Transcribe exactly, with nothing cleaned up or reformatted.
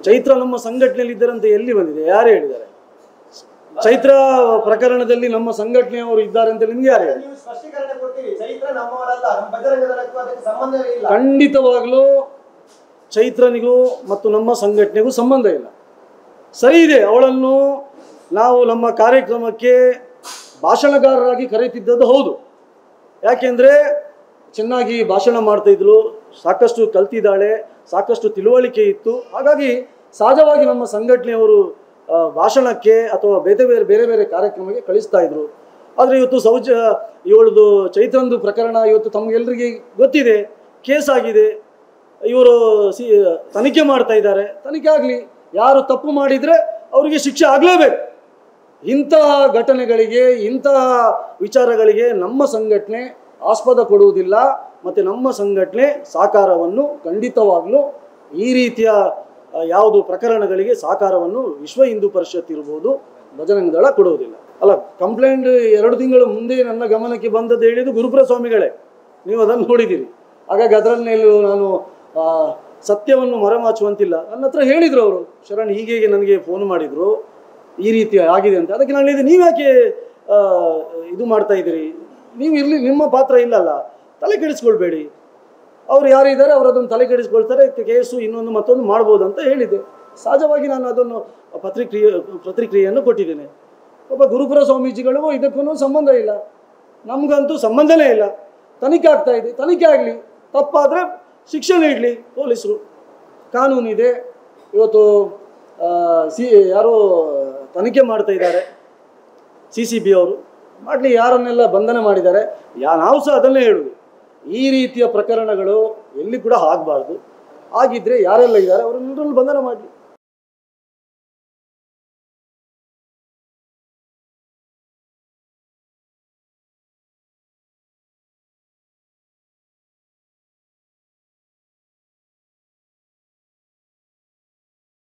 ಚೈತ್ರ ನಮ್ಮ ಸಂಘಟನೆಯಲ್ಲಿ ಇದ್ದಾರಂತ ಎಲ್ಲಿ ಬಂದಿದೆ? ಯಾರು ಹೇಳಿದ್ದಾರೆ? ಚೈತ್ರ ಪ್ರಕರಣದಲ್ಲಿ ನಮ್ಮ ಸಂಘಟನೆಯವರು ಇದ್ದಾರೆ ಅಂತ ನಿಮ್ಗೆ ಯಾರು ಹೇಳಿ? ಖಂಡಿತವಾಗ್ಲೂ ಚೈತ್ರನಿಗೂ ಮತ್ತು ನಮ್ಮ ಸಂಘಟನೆಗೂ ಸಂಬಂಧ ಇಲ್ಲ. ಸರಿ ಇದೆ, ಅವಳನ್ನು ನಾವು ನಮ್ಮ ಕಾರ್ಯಕ್ರಮಕ್ಕೆ ಭಾಷಣಗಾರರಾಗಿ ಕರೆಯುತ್ತಿದ್ದದ್ದು ಹೌದು. ಯಾಕೆಂದರೆ ಚೆನ್ನಾಗಿ ಭಾಷಣ ಮಾಡ್ತಾಯಿದ್ಲು, ಸಾಕಷ್ಟು ಕಲ್ತಿದ್ದಾಳೆ, ಸಾಕಷ್ಟು ತಿಳುವಳಿಕೆ ಇತ್ತು. ಹಾಗಾಗಿ ಸಹಜವಾಗಿ ನಮ್ಮ ಸಂಘಟನೆಯವರು ಭಾಷಣಕ್ಕೆ ಅಥವಾ ಬೇರೆ ಬೇರೆ ಬೇರೆ ಬೇರೆ ಕಾರ್ಯಕ್ರಮಕ್ಕೆ ಕಳಿಸ್ತಾ ಇದ್ರು. ಆದರೆ ಇವತ್ತು ಸೌಜ ಇವಳದು ಚೈತ್ರಂದು ಪ್ರಕರಣ ಇವತ್ತು ತಮಗೆಲ್ಲರಿಗೆ ಗೊತ್ತಿದೆ, ಕೇಸ್ ಆಗಿದೆ, ಇವರು ಸಿ ತನಿಖೆ ಮಾಡ್ತಾ ಇದ್ದಾರೆ. ತನಿಖೆ ಆಗಲಿ, ಯಾರು ತಪ್ಪು ಮಾಡಿದರೆ ಅವರಿಗೆ ಶಿಕ್ಷೆ ಆಗಲೇಬೇಕು. ಇಂತಹ ಘಟನೆಗಳಿಗೆ, ಇಂತಹ ವಿಚಾರಗಳಿಗೆ ನಮ್ಮ ಸಂಘಟನೆ ಆಸ್ಪದ ಕೊಡುವುದಿಲ್ಲ. ಮತ್ತು ನಮ್ಮ ಸಂಘಟನೆ ಸಹಕಾರವನ್ನು ಖಂಡಿತವಾಗಲೂ ಈ ರೀತಿಯ ಯಾವುದು ಪ್ರಕರಣಗಳಿಗೆ ಸಹಕಾರವನ್ನು ವಿಶ್ವ ಹಿಂದೂ ಪರಿಷತ್ ಇರ್ಬೋದು, ಬಜರಂಗ ದಳ ಕೊಡುವುದಿಲ್ಲ. ಅಲ್ಲ, ಕಂಪ್ಲೇಂಟ್ ಎರಡು ತಿಂಗಳ ಮುಂದೆ ನನ್ನ ಗಮನಕ್ಕೆ ಬಂದದ್ದು ಹೇಳಿದ್ದು ಗುರುಪುರ ಸ್ವಾಮಿಗಳೇ, ನೀವು ಅದನ್ನು ನೋಡಿದ್ದೀರಿ. ಹಾಗಾಗಿ ಅದರನ್ನೆಲ್ಲೂ ನಾನು ಸತ್ಯವನ್ನು ಮರೆಮಾಚುವಂತಿಲ್ಲ. ನನ್ನ ಹತ್ರ ಹೇಳಿದರು ಅವರು, ಶರಣ್ ಹೀಗೆ ನನಗೆ ಫೋನ್ ಮಾಡಿದರು, ಈ ರೀತಿ ಆಗಿದೆ ಅಂತ. ಅದಕ್ಕೆ ನಾನು ಹೇಳಿದೆ, ನೀವು ಯಾಕೆ ಇದು ಮಾಡ್ತಾ ಇದ್ದೀರಿ? ನೀವು ಇರಲಿ, ನಿಮ್ಮ ಪಾತ್ರ ಇಲ್ಲಲ್ಲ, ತಲೆ ಕೆಡಿಸ್ಕೊಳ್ಬೇಡಿ. ಅವ್ರು ಯಾರಿದ್ದಾರೆ ಅವರು ಅದನ್ನು ತಲೆ ಕೆಡಿಸ್ಕೊಳ್ತಾರೆ, ಕೇಸು ಇನ್ನೊಂದು ಮತ್ತೊಂದು ಮಾಡ್ಬೋದು ಅಂತ ಹೇಳಿದೆ. ಸಹಜವಾಗಿ ನಾನು ಅದನ್ನು ಪ್ರತಿಕ್ರಿಯೆ ಪ್ರತಿಕ್ರಿಯೆಯನ್ನು ಕೊಟ್ಟಿದ್ದೇನೆ. ಒಬ್ಬ ಗುರುಪುರ ಸ್ವಾಮೀಜಿಗಳಿಗೂ ಇದಕ್ಕೂ ಸಂಬಂಧ ಇಲ್ಲ, ನಮಗಂತೂ ಸಂಬಂಧನೇ ಇಲ್ಲ. ತನಿಖೆ ಆಗ್ತಾ ಇದೆ, ತನಿಖೆ ಆಗಲಿ, ತಪ್ಪಾದರೆ ಶಿಕ್ಷೆ ನೀಡಲಿ ಪೊಲೀಸರು, ಕಾನೂನಿದೆ. ಇವತ್ತು ಸಿ ಯಾರು ತನಿಖೆ ಮಾಡ್ತಾ ಇದ್ದಾರೆ, ಸಿ ಸಿ ಬಿ ಅವರು ಮಾಡಲಿ, ಯಾರನ್ನೆಲ್ಲ ಬಂಧನ ಮಾಡಿದ್ದಾರೆ. ಯಾ ನಾವು ಸಹ ಅದನ್ನೇ ಹೇಳುವುದು, ಈ ರೀತಿಯ ಪ್ರಕರಣಗಳು ಎಲ್ಲಿ ಕೂಡ ಆಗಬಾರ್ದು. ಆಗಿದ್ದರೆ ಯಾರೆಲ್ಲ ಇದ್ದಾರೆ ಅವರನ್ನೆಲ್ಲರೂ ಬಂಧನ ಮಾಡಲಿ.